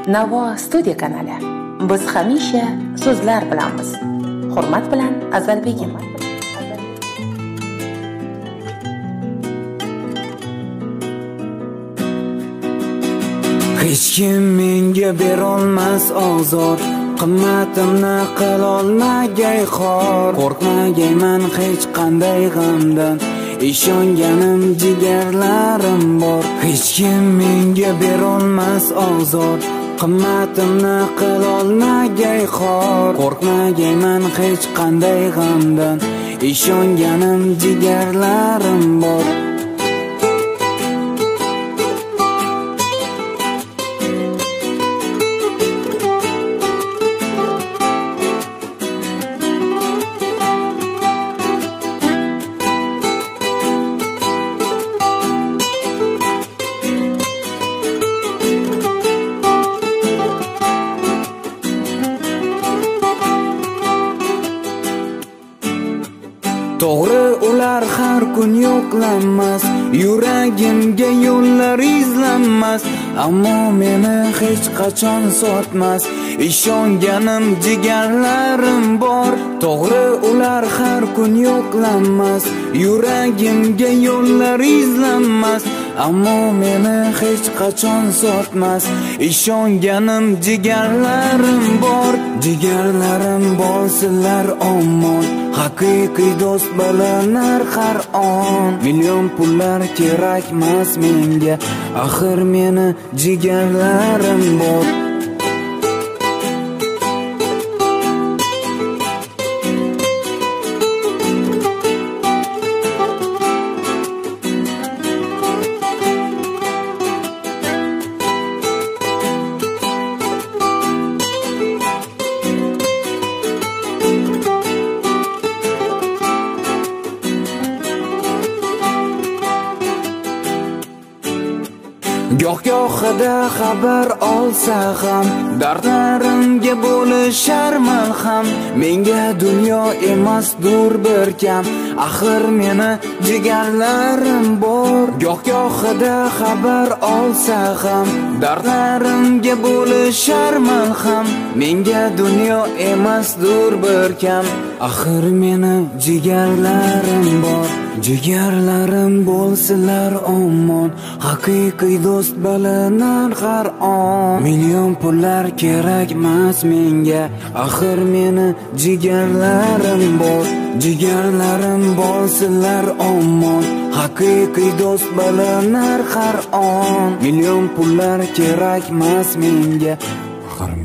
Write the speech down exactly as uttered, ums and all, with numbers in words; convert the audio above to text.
Navo Studio kanali. Biz hamisha so'zlar bilanmiz. Hurmat bilan Azalbegim. Hech kim menga berolmas ozor, qimmatimni qilolmagay xor. Qo'rqmagayman hech qanday g'amdan, ishonganim jigarlarim bor. Hech kim menga berolmas ozor, qimmatimni qilolmagay xor. Qo'rqmagayman hech qanday g'amdan, ishonganim jigarlarim bor. To'g'ri, ular har kun yo'qlanmas, yuragimga yo'llar izlanmas, ammo meni hech qachon sotmas, ishonganim jigarlarim bor. To'g'ri, ular har kun yo'qlanmas, yuragimga yo'llar izlanmas, ammo meni hech qachon sotmas, ishonganim jigarlarim bor. Jigarlarim bo'lsinlar omon, haqiqiy do'st bilinar har on. Million pullar kerakmas menga, axir meni jigarlarim bor. Goh-gohida xabar olsa ham, dardlarimga bo'lishar malham. Menga dunyo emasdur bir kam, axir meni jigarlarim bor. Goh-gohida xabar olsa ham, dardlarimga bo'lishar malham. Menga dunyo emasdur bir kam, axir meni jigarlarim bor. Jigarlarim bo'lsinlar omon, haqiqiy do'st bilinar har on. Million pullar kerakmas menga, axir meni jigarlarim bor. Jigarlarim bo'lsinlar omon, haqiqiy do'st bilinar har on. Million pullar kerakmas menga, axir